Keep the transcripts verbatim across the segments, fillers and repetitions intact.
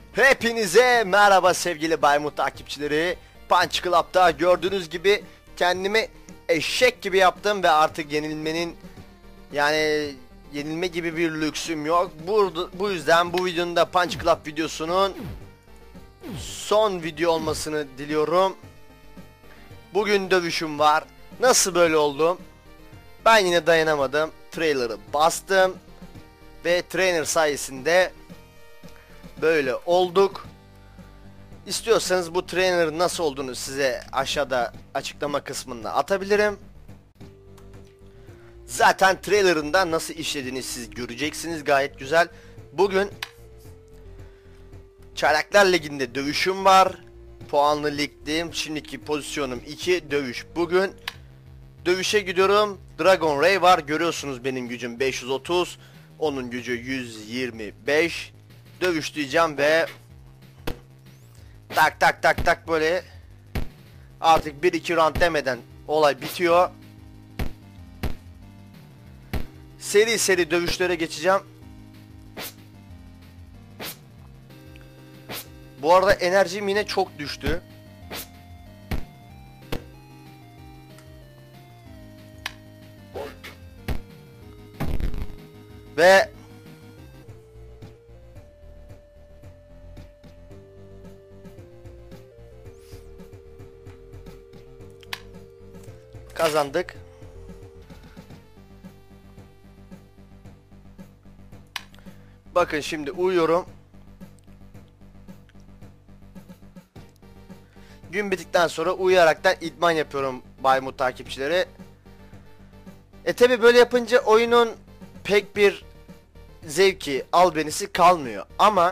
Hepinize merhaba sevgili Baymut takipçileri. Punch Club'da gördüğünüz gibi kendimi eşek gibi yaptım ve artık yenilmenin yani yenilme gibi bir lüksüm yok. Burada, bu yüzden bu videonun da Punch Club videosunun son video olmasını diliyorum. Bugün dövüşüm var. Nasıl böyle oldum? Ben yine dayanamadım. Trailer'ı bastım ve trainer sayesinde böyle olduk. İstiyorsanız bu trainer'ın nasıl olduğunu size aşağıda açıklama kısmında atabilirim. Zaten trailer'ında nasıl işlediğini siz göreceksiniz, gayet güzel. Bugün Çaylaklar Ligi'nde dövüşüm var. Puanlı ligdeyim. Şimdiki pozisyonum iki dövüş. Bugün dövüşe gidiyorum. Dragon Ray var. Görüyorsunuz benim gücüm beş yüz otuz. Onun gücü yüz yirmi beş. Dövüş diyeceğim ve tak tak tak tak böyle artık bir iki round demeden olay bitiyor. Seri seri dövüşlere geçeceğim. Bu arada enerjim yine çok düştü. Ve kazandık. Bakın şimdi uyuyorum. Gün bittikten sonra uyuyaraktan idman yapıyorum Baymut takipçileri. E tabi böyle yapınca oyunun pek bir zevki, albenisi kalmıyor. Ama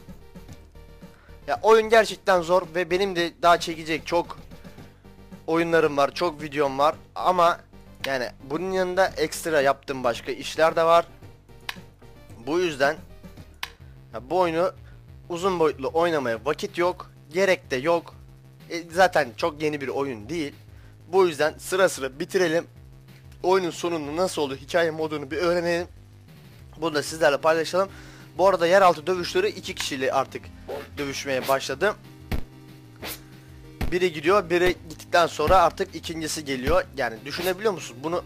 ya oyun gerçekten zor ve benim de daha çekecek çok oyunlarım var, çok videom var. Ama yani bunun yanında ekstra yaptığım başka işler de var. Bu yüzden ya bu oyunu uzun boyutlu oynamaya vakit yok, gerek de yok. E zaten çok yeni bir oyun değil. Bu yüzden sıra sıra bitirelim. Oyunun sonunu nasıl oldu, hikaye modunu bir öğrenelim. Bunu da sizlerle paylaşalım. Bu arada yeraltı dövüşleri iki kişiyle artık dövüşmeye başladım. Biri gidiyor, biri gittikten sonra artık ikincisi geliyor. Yani düşünebiliyor musun bunu?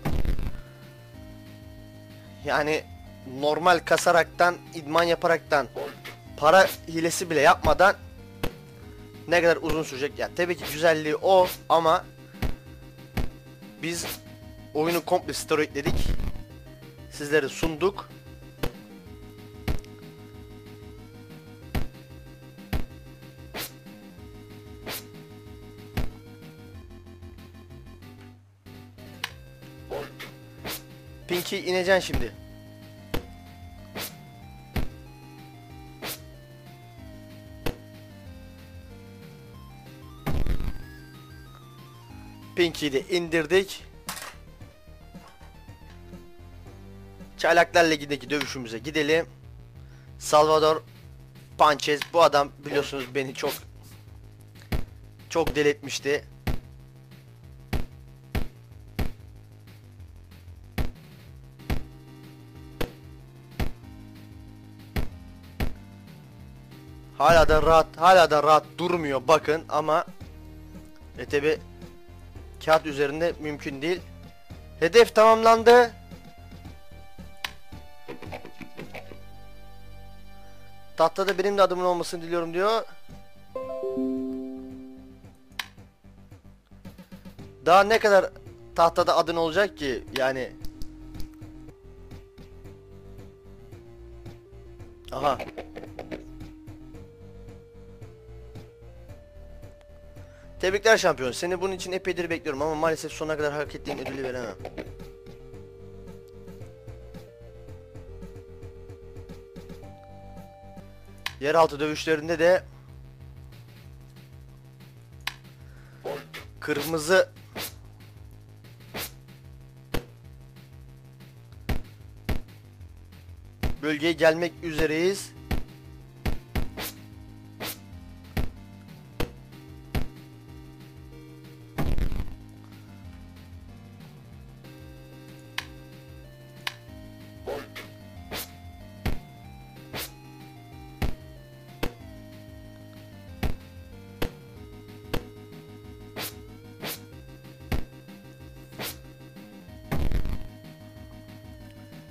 Yani normal kasaraktan, idman yaparaktan, para hilesi bile yapmadan ne kadar uzun sürecek? Yani tabii ki güzelliği o ama biz oyunu komple steroidledik. Sizlere sunduk. Pinky ineceksin şimdi. Pinky'yi de indirdik. Çaylaklar Ligi'ndeki dövüşümüze gidelim. Salvador Panchez, bu adam biliyorsunuz beni çok çok deli etmişti. Hala da rahat, hala da rahat durmuyor bakın ama e tabi kağıt üzerinde mümkün değil. Hedef tamamlandı. Tahtada benim de adımın olmasını diliyorum diyor. Daha ne kadar tahtada adın olacak ki yani. Aha. Tebrikler şampiyon. Seni bunun için epeydir bekliyorum ama maalesef sonuna kadar hak ettiğin ödülü veremem. Yeraltı dövüşlerinde de kırmızı bölgeye gelmek üzereyiz.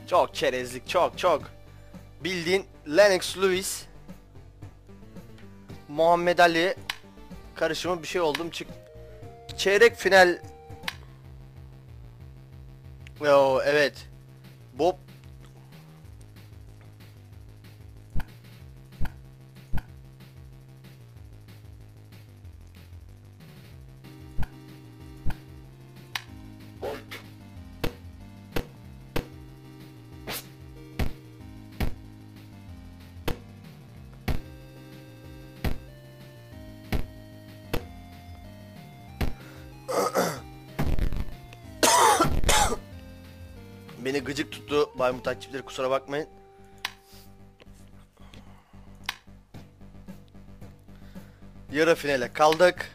Çok çerezlik, çok çok. Bildiğin Lennox Lewis, Muhammed Ali karışımı bir şey oldum, çık. Çeyrek final. Yo evet. Bob beni gıcık tuttu Baymut takipçileri, kusura bakmayın. Yarı finale kaldık.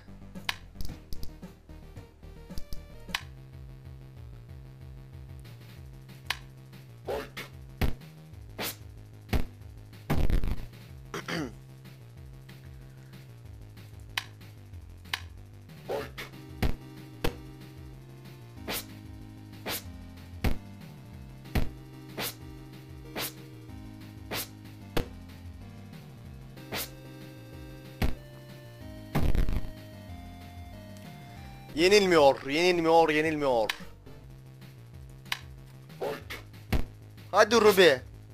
Yenilmiyor, yenilmiyor, yenilmiyor. Hadi Ruby.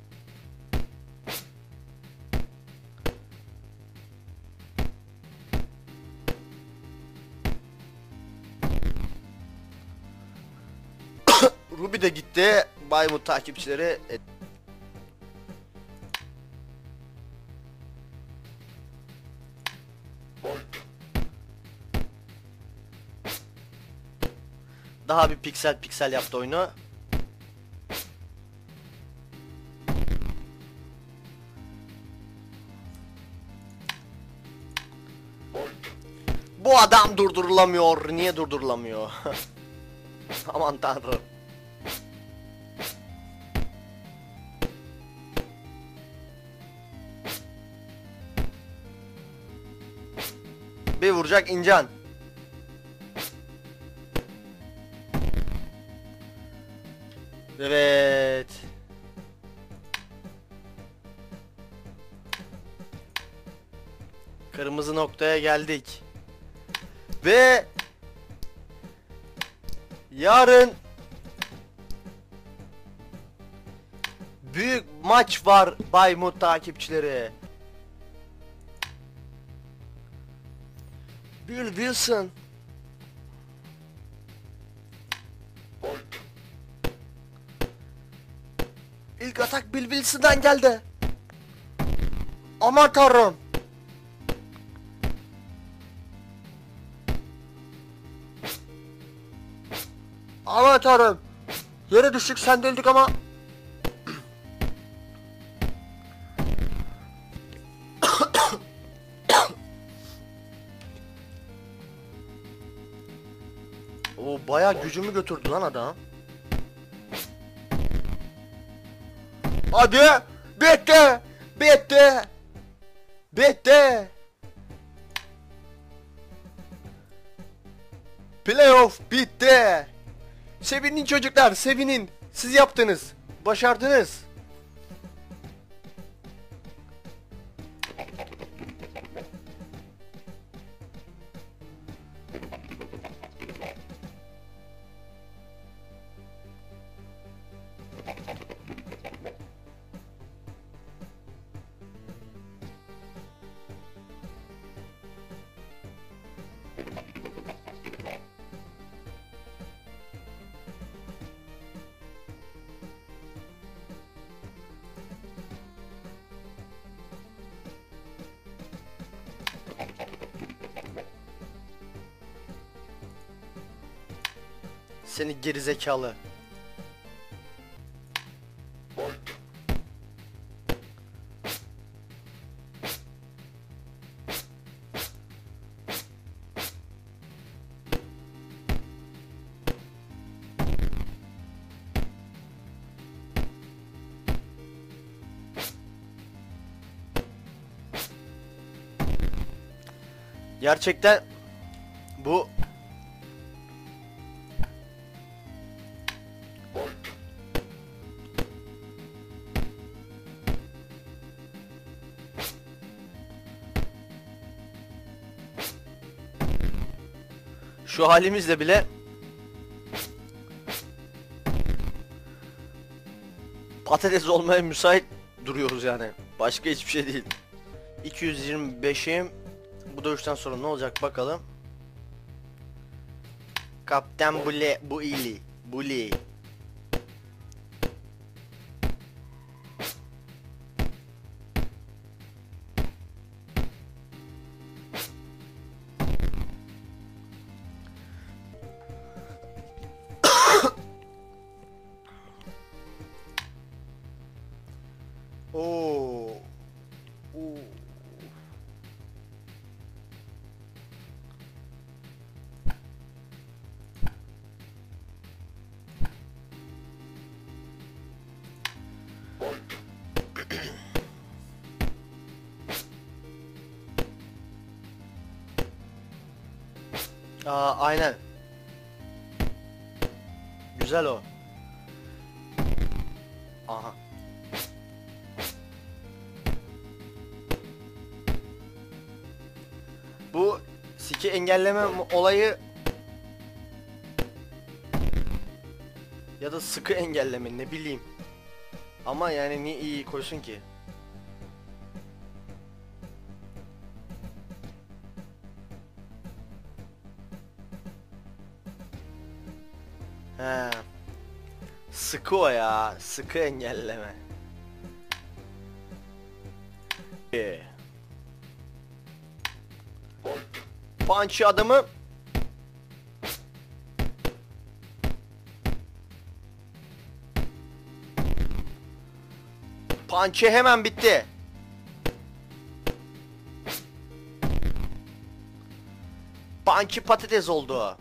Ruby de gitti. Baymut takipçileri. Daha bir piksel piksel yaptı oyunu. Bu adam durdurulamıyor. Niye durdurulamıyor? Aman tanrım. Bir vuracak İncan. Evet. Kırmızı noktaya geldik. Ve yarın büyük maç var Baymut takipçileri. Bill Wilson. İlk atak Bill Wilson'dan geldi. Aman tanrım. Aman tanrım. Yere düştük, sendeldik ama. O bayağı gücümü götürdü lan adam. Hadi. Bitti. Bitti. Bitti. Playoff bitti. Sevinin çocuklar, sevinin. Siz yaptınız. Başardınız. Seni gerizekalı. Gerçekten bu Şu halimizle bile patates olmaya müsait duruyoruz yani. Başka hiçbir şey değil. iki yüz yirmi beşim. Bu dövüşten sonra ne olacak bakalım. Kaptan Bule Buili Buli. Oo. Oo. Aa, aynen. Güzel o. Aha. Bu siki engelleme olayı ya da sıkı engelleme, ne bileyim. Ama yani niye iyi koysun ki? He. Sıkı o ya. Sıkı engelleme. Ee. Punch adamı. Punch'ı hemen bitti. Punch'ı patates oldu.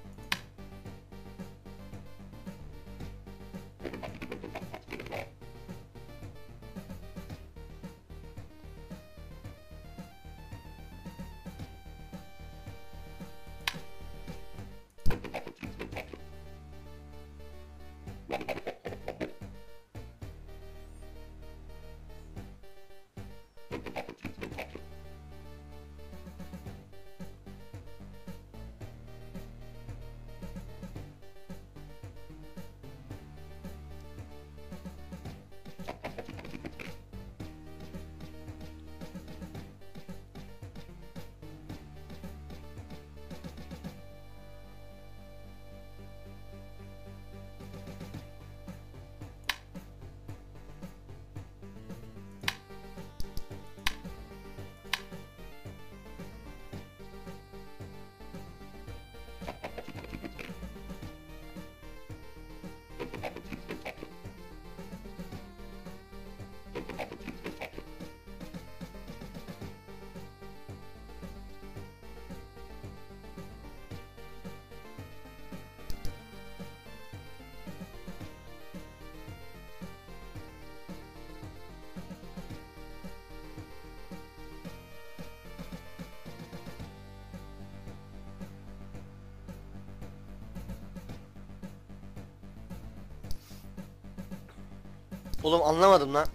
Oğlum anlamadım lan.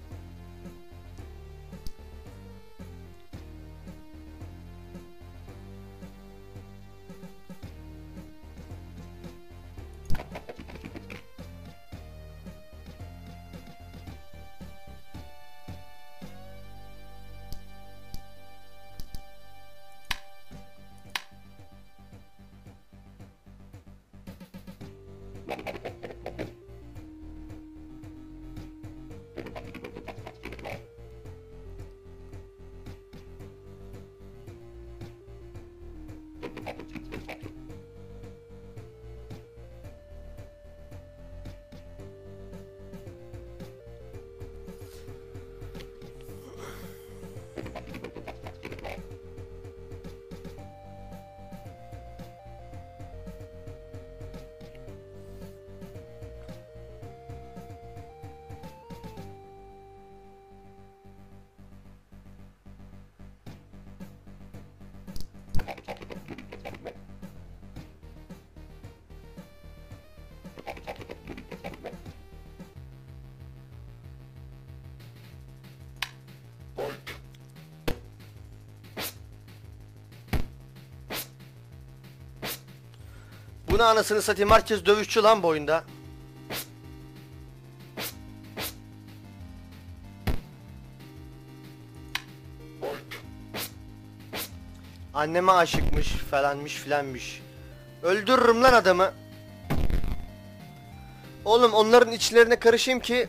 Bu ne anasını satayım, herkes dövüşçü lan bu oyunda. Anneme aşıkmış falanmış filanmış. Öldürürüm lan adamı. Oğlum onların içlerine karışayım ki.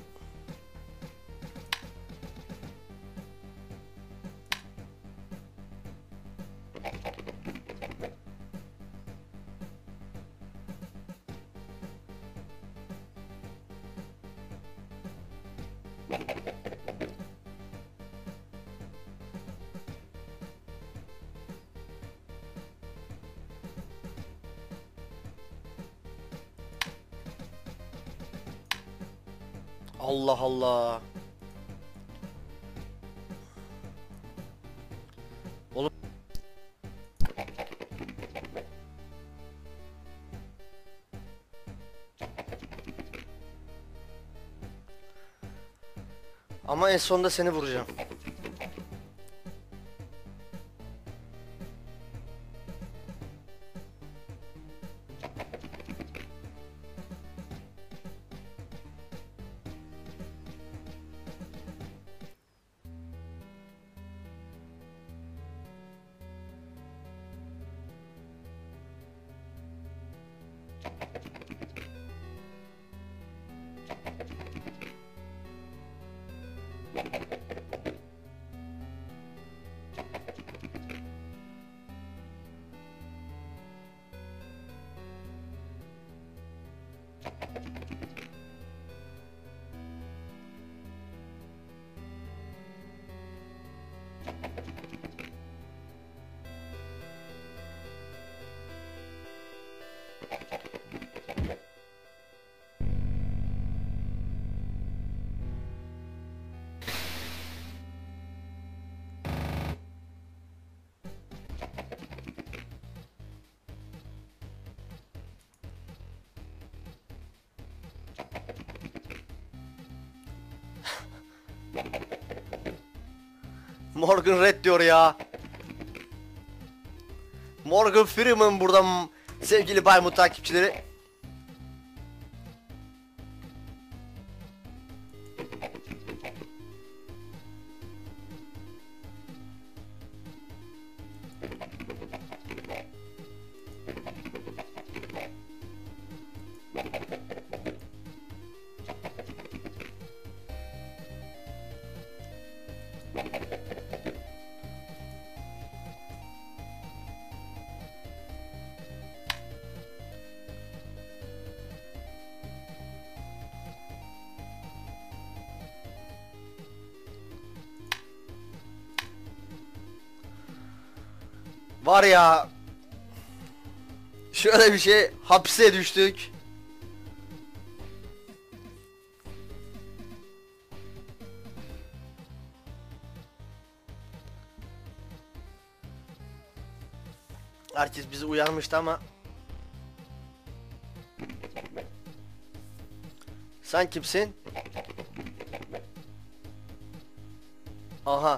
Allah Allah. Oğlum. Ama en sonunda seni vuracağım. Morgan Red diyor ya. Morgan Freeman burada sevgili Baymut takipçileri. Var ya, şöyle bir şey, hapse düştük. Herkes bizi uyarmıştı ama. Sen kimsin? Aha.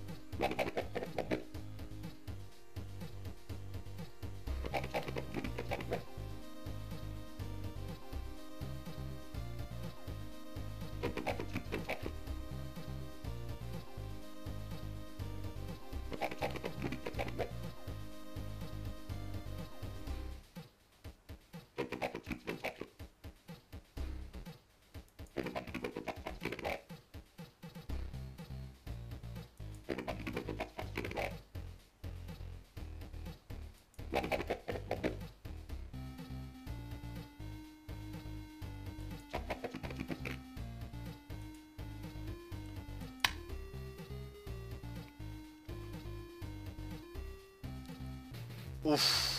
Uf.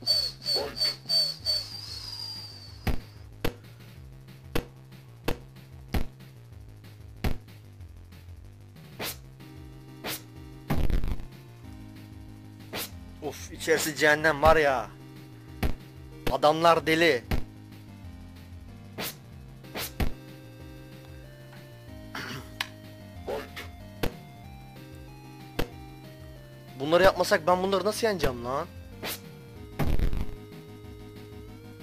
Uf, içerisi cehennem var ya. Adamlar deli. Bunları yapmasak ben bunları nasıl yeneceğim lan?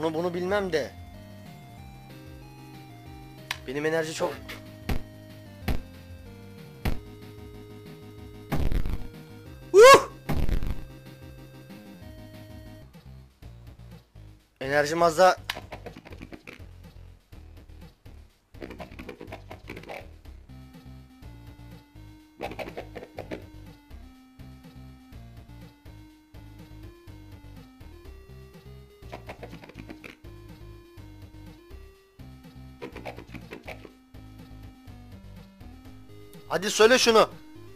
Onu bunu bilmem de. Benim enerji çok... Uh! Enerjim az da... Hadi söyle şunu.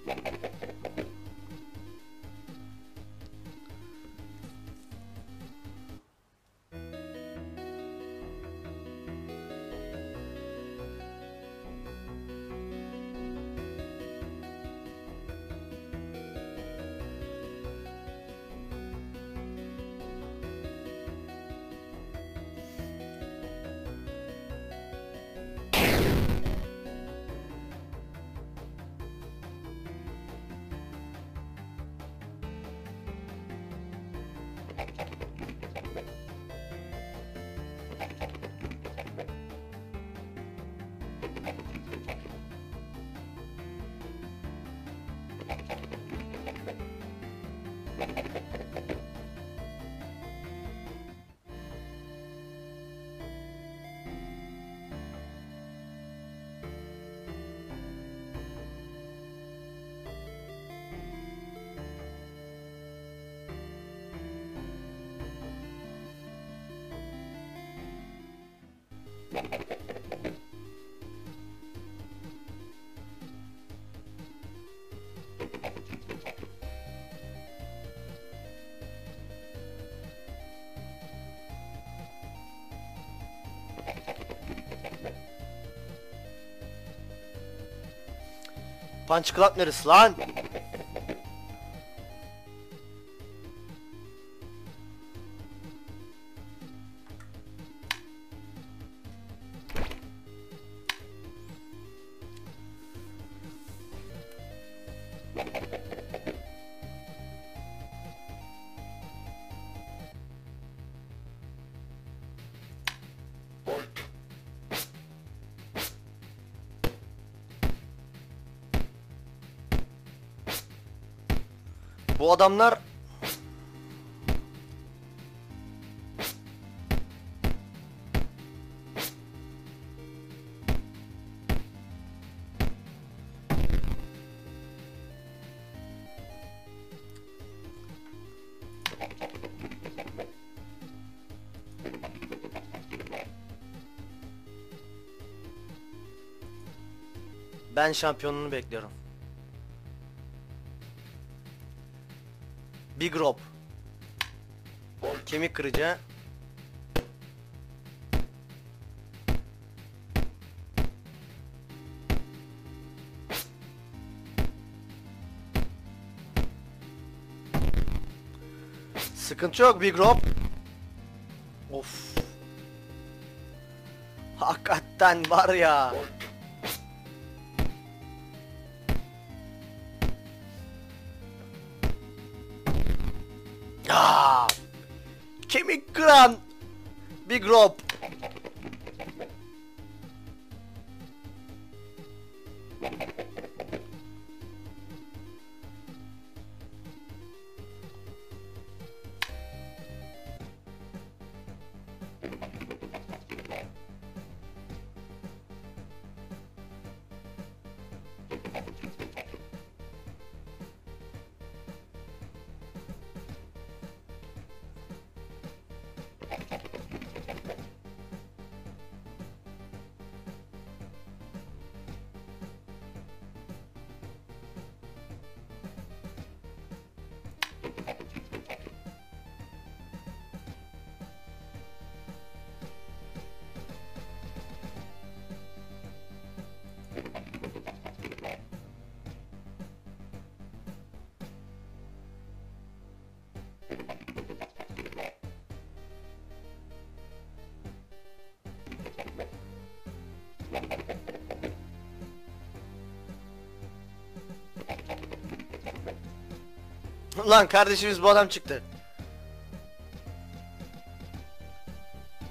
Punch Club neresi lan? Bu adamlar ben şampiyonluğunu bekliyorum. Big Rob. Kemik kırıcı. Sıkıntı yok Big Rob. Of. Hakikaten var ya. Aa, kemik kıran Big Rob. Lan kardeşimiz bu adam çıktı.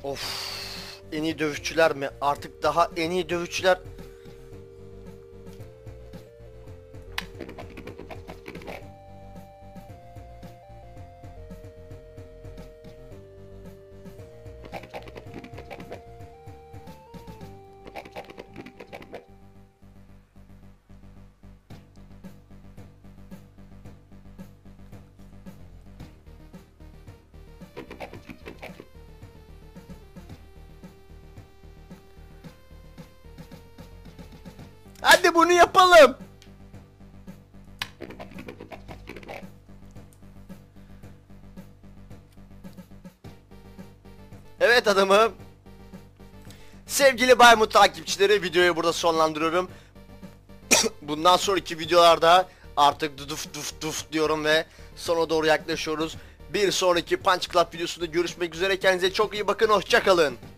Of. En iyi dövüşçüler mi? Artık daha en iyi dövüşçüler. Hadi bunu yapalım. Evet adamım. Sevgili Baymut takipçileri, videoyu burada sonlandırıyorum. Bundan sonraki videolarda artık duf duf duf diyorum ve sona doğru yaklaşıyoruz. Bir sonraki Punch Club videosunda görüşmek üzere. Kendinize çok iyi bakın. Hoşça kalın.